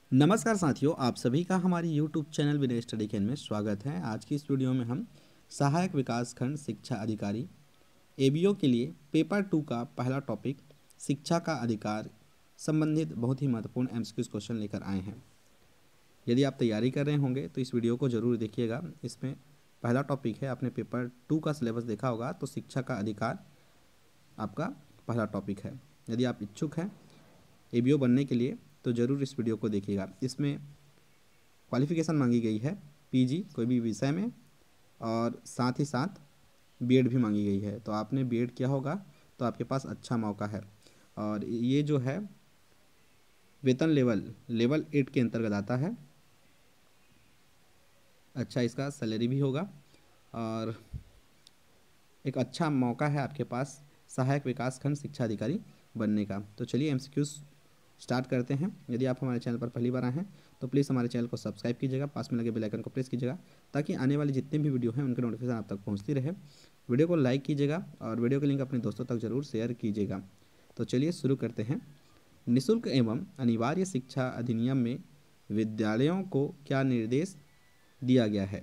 नमस्कार साथियों, आप सभी का हमारी YouTube channel Vinay study can में स्वागत है। आज की इस वीडियो में हम सहायक विकास खंड शिक्षा अधिकारी एबीओ के लिए पेपर 2 का पहला टॉपिक शिक्षा का अधिकार संबंधित बहुत ही महत्वपूर्ण एमसीक्यूज क्वेश्चन लेकर आए हैं। यदि आप तैयारी कर रहे होंगे तो इस वीडियो को ज़रूर देखिएगा। इसमें पहला टॉपिक है, आपने पेपर 2 का सिलेबस देखा होगा तो शिक्षा का अधिकार आपका पहला टॉपिक है। यदि आप इच्छुक हैं एबीओ बनने के लिए तो ज़रूर इस वीडियो को देखिएगा। इसमें क्वालिफ़िकेशन मांगी गई है पीजी कोई भी विषय में, और साथ ही साथ बीएड भी मांगी गई है। तो आपने बीएड किया होगा तो आपके पास अच्छा मौका है। और ये जो है वेतन लेवल 8 के अंतर्गत आता है। अच्छा, इसका सैलरी भी होगा और एक अच्छा मौका है आपके पास सहायक विकास खंड शिक्षा अधिकारी बनने का। तो चलिए एमसीक्यूज स्टार्ट करते हैं। यदि आप हमारे चैनल पर पहली बार आए हैं तो प्लीज़ हमारे चैनल को सब्सक्राइब कीजिएगा, पास में लगे बेल आइकन को प्रेस कीजिएगा ताकि आने वाली जितने भी वीडियो हैं उनकी नोटिफिकेशन आप तक पहुंचती रहे। वीडियो को लाइक कीजिएगा और वीडियो के लिंक अपने दोस्तों तक जरूर शेयर कीजिएगा। तो चलिए शुरू करते हैं। निःशुल्क एवं अनिवार्य शिक्षा अधिनियम में विद्यालयों को क्या निर्देश दिया गया है?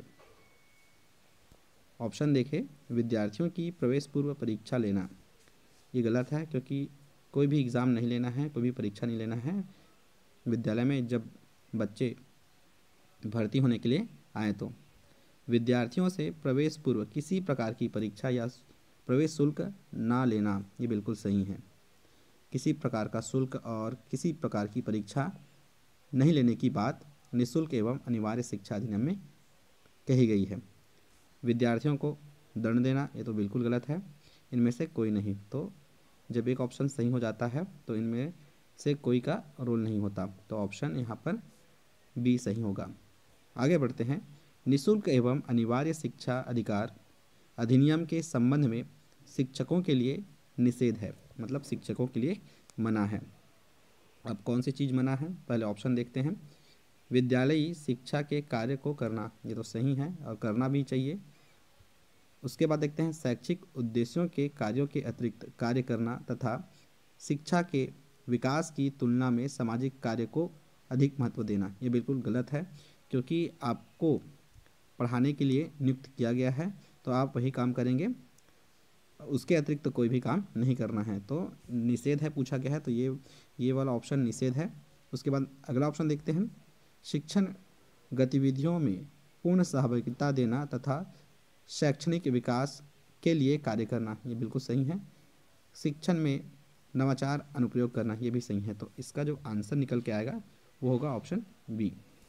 ऑप्शन देखें, विद्यार्थियों की प्रवेश पूर्व परीक्षा लेना। ये गलत है क्योंकि कोई भी एग्ज़ाम नहीं लेना है, कोई भी परीक्षा नहीं लेना है। विद्यालय में जब बच्चे भर्ती होने के लिए आए तो विद्यार्थियों से प्रवेश पूर्व किसी प्रकार की परीक्षा या प्रवेश शुल्क ना लेना, ये बिल्कुल सही है। किसी प्रकार का शुल्क और किसी प्रकार की परीक्षा नहीं लेने की बात निःशुल्क एवं अनिवार्य शिक्षा अधिनियम में कही गई है। विद्यार्थियों को दंड देना, ये तो बिल्कुल गलत है। इनमें से कोई नहीं। तो जब एक ऑप्शन सही हो जाता है तो इनमें से कोई का रोल नहीं होता, तो ऑप्शन यहाँ पर बी सही होगा। आगे बढ़ते हैं। निःशुल्क एवं अनिवार्य शिक्षा अधिकार अधिनियम के संबंध में शिक्षकों के लिए निषेध है, मतलब शिक्षकों के लिए मना है। अब कौन सी चीज़ मना है? पहले ऑप्शन देखते हैं। विद्यालयी शिक्षा के कार्य को करना, ये तो सही है और करना भी चाहिए। उसके बाद देखते हैं शैक्षिक उद्देश्यों के कार्यों के अतिरिक्त कार्य करना तथा शिक्षा के विकास की तुलना में सामाजिक कार्य को अधिक महत्व देना, ये बिल्कुल गलत है क्योंकि आपको पढ़ाने के लिए नियुक्त किया गया है तो आप वही काम करेंगे, उसके अतिरिक्त तो कोई भी काम नहीं करना है। तो निषेध है पूछा गया है, तो ये वाला ऑप्शन निषेध है। उसके बाद अगला ऑप्शन देखते हैं। शिक्षण गतिविधियों में पूर्ण सहभागिता देना तथा शैक्षणिक विकास के लिए कार्य करना, ये बिल्कुल सही है। शिक्षण में नवाचार अनुप्रयोग करना, ये भी सही है। तो इसका जो आंसर निकल के आएगा वो होगा ऑप्शन बी।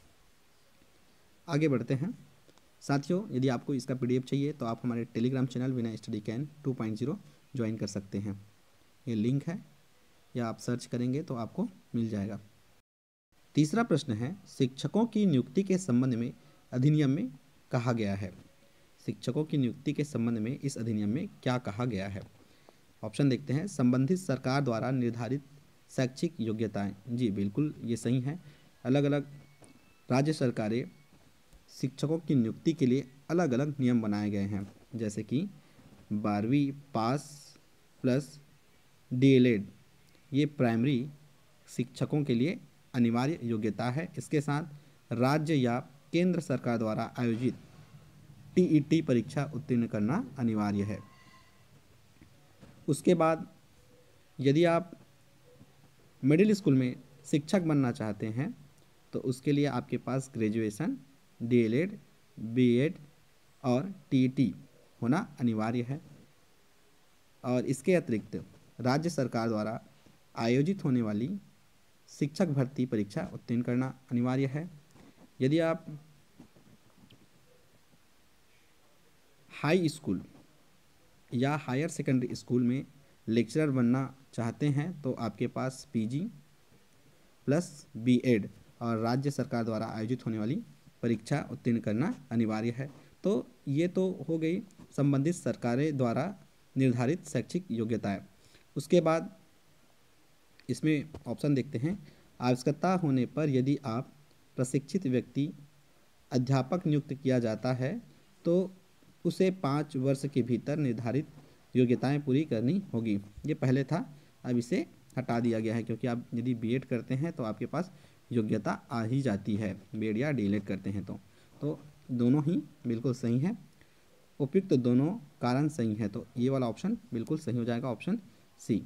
आगे बढ़ते हैं साथियों, यदि आपको इसका पीडीएफ चाहिए तो आप हमारे Telegram channel Vinay study can 2.0 join कर सकते हैं। ये लिंक है या आप सर्च करेंगे तो आपको मिल जाएगा। तीसरा प्रश्न है, शिक्षकों की नियुक्ति के संबंध में अधिनियम में कहा गया है। शिक्षकों की नियुक्ति के संबंध में इस अधिनियम में क्या कहा गया है? ऑप्शन देखते हैं। संबंधित सरकार द्वारा निर्धारित शैक्षिक योग्यताएं, जी बिल्कुल ये सही है। अलग अलग राज्य सरकारें शिक्षकों की नियुक्ति के लिए अलग अलग नियम बनाए गए हैं, जैसे कि 12वीं पास प्लस डीएलएड, ये प्राइमरी शिक्षकों के लिए अनिवार्य योग्यता है। इसके साथ राज्य या केंद्र सरकार द्वारा आयोजित टीईटी परीक्षा उत्तीर्ण करना अनिवार्य है। उसके बाद यदि आप मिडिल स्कूल में शिक्षक बनना चाहते हैं तो उसके लिए आपके पास ग्रेजुएशन, डीएलएड, बीएड और टीईटी होना अनिवार्य है। और इसके अतिरिक्त राज्य सरकार द्वारा आयोजित होने वाली शिक्षक भर्ती परीक्षा उत्तीर्ण करना अनिवार्य है। यदि आप हाई स्कूल या हायर सेकेंडरी स्कूल में लेक्चरर बनना चाहते हैं तो आपके पास पीजी प्लस बीएड और राज्य सरकार द्वारा आयोजित होने वाली परीक्षा उत्तीर्ण करना अनिवार्य है। तो ये तो हो गई संबंधित सरकारें द्वारा निर्धारित शैक्षिक योग्यताएं। उसके बाद इसमें ऑप्शन देखते हैं। आवश्यकता होने पर यदि आप प्रशिक्षित व्यक्ति अध्यापक नियुक्त किया जाता है तो उसे 5 वर्ष के भीतर निर्धारित योग्यताएं पूरी करनी होगी। ये पहले था, अब इसे हटा दिया गया है क्योंकि आप यदि बीएड करते हैं तो आपके पास योग्यता आ ही जाती है, बीएड या डीएलएड करते हैं तो दोनों ही बिल्कुल सही है। उपयुक्त तो दोनों कारण सही है, तो ये वाला ऑप्शन बिल्कुल सही हो जाएगा, ऑप्शन सी।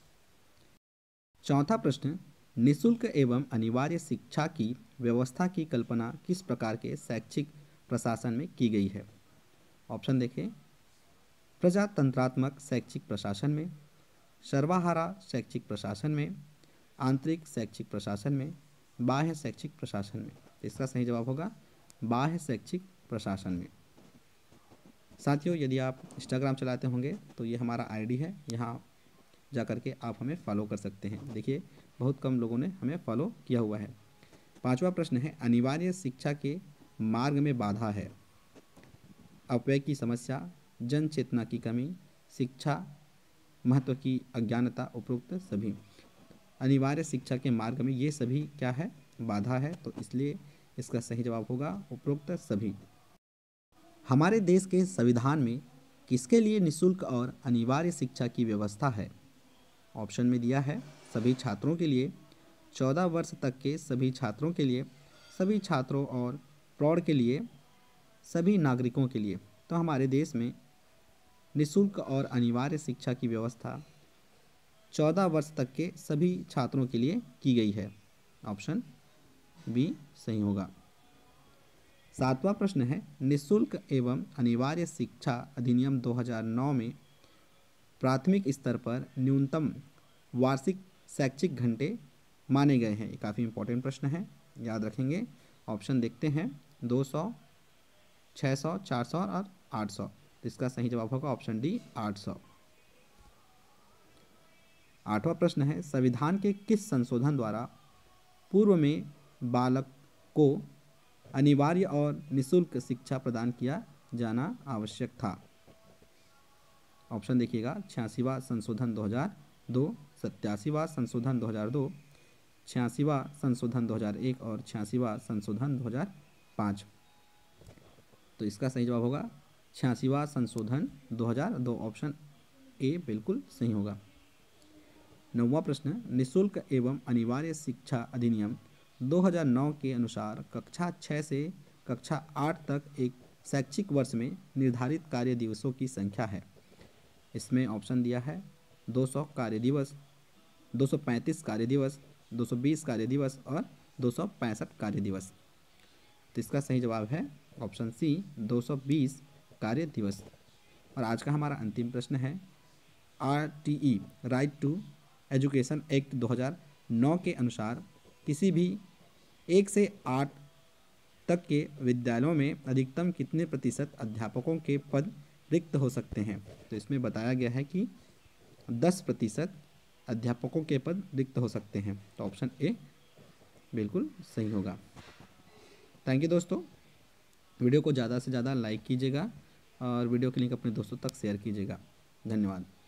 चौथा प्रश्न, निशुल्क एवं अनिवार्य शिक्षा की व्यवस्था की कल्पना किस प्रकार के शैक्षिक प्रशासन में की गई है? ऑप्शन देखिए, प्रजातंत्रात्मक शैक्षिक प्रशासन में, सर्वहारा शैक्षिक प्रशासन में, आंतरिक शैक्षिक प्रशासन में, बाह्य शैक्षिक प्रशासन में। इसका सही जवाब होगा बाह्य शैक्षिक प्रशासन में। साथियों, यदि आप इंस्टाग्राम चलाते होंगे तो ये हमारा आईडी है, यहाँ जा कर के आप हमें फॉलो कर सकते हैं। देखिए, बहुत कम लोगों ने हमें फॉलो किया हुआ है। पांचवा प्रश्न है, अनिवार्य शिक्षा के मार्ग में बाधा है? अपव्यय की समस्या, जन चेतना की कमी, शिक्षा महत्व की अज्ञानता, उपरोक्त सभी। अनिवार्य शिक्षा के मार्ग में ये सभी क्या है? बाधा है, तो इसलिए इसका सही जवाब होगा उपरोक्त सभी। हमारे देश के संविधान में किसके लिए निशुल्क और अनिवार्य शिक्षा की व्यवस्था है? ऑप्शन में दिया है सभी छात्रों के लिए, 14 वर्ष तक के सभी छात्रों के लिए, सभी छात्रों और प्रौढ़ के लिए, सभी नागरिकों के लिए। तो हमारे देश में निशुल्क और अनिवार्य शिक्षा की व्यवस्था 14 वर्ष तक के सभी छात्रों के लिए की गई है, ऑप्शन बी सही होगा। सातवां प्रश्न है, निशुल्क एवं अनिवार्य शिक्षा अधिनियम 2009 में प्राथमिक स्तर पर न्यूनतम वार्षिक शैक्षिक घंटे माने गए हैं? ये काफ़ी इंपॉर्टेंट प्रश्न है, याद रखेंगे। ऑप्शन देखते हैं, 200, 600, 400 और 800। तो इसका सही जवाब होगा ऑप्शन डी 800। आठवां प्रश्न है, संविधान के किस संशोधन द्वारा पूर्व में बालक को अनिवार्य और निशुल्क शिक्षा प्रदान किया जाना आवश्यक था? ऑप्शन देखिएगा, 86वां संशोधन 2002, 87वां संशोधन 2002, 86वां संशोधन 2001 और 86वां संशोधन 2005। तो इसका सही जवाब होगा 86वां संशोधन 2002, ऑप्शन ए बिल्कुल सही होगा। नौवां प्रश्न, निशुल्क एवं अनिवार्य शिक्षा अधिनियम 2009 के अनुसार कक्षा 6 से कक्षा 8 तक एक शैक्षिक वर्ष में निर्धारित कार्य दिवसों की संख्या है। इसमें ऑप्शन दिया है 200 कार्य दिवस, 235 कार्य दिवस, 220 कार्य दिवस और 265 कार्य दिवस। तो इसका सही जवाब है ऑप्शन सी 220 कार्य दिवस। और आज का हमारा अंतिम प्रश्न है, RTE right to education act 2009 के अनुसार किसी भी 1 से 8 तक के विद्यालयों में अधिकतम कितने प्रतिशत अध्यापकों के पद रिक्त हो सकते हैं? तो इसमें बताया गया है कि 10% अध्यापकों के पद रिक्त हो सकते हैं, तो ऑप्शन ए बिल्कुल सही होगा। थैंक यू दोस्तों, वीडियो को ज़्यादा से ज़्यादा लाइक कीजिएगा और वीडियो की लिंक अपने दोस्तों तक शेयर कीजिएगा। धन्यवाद।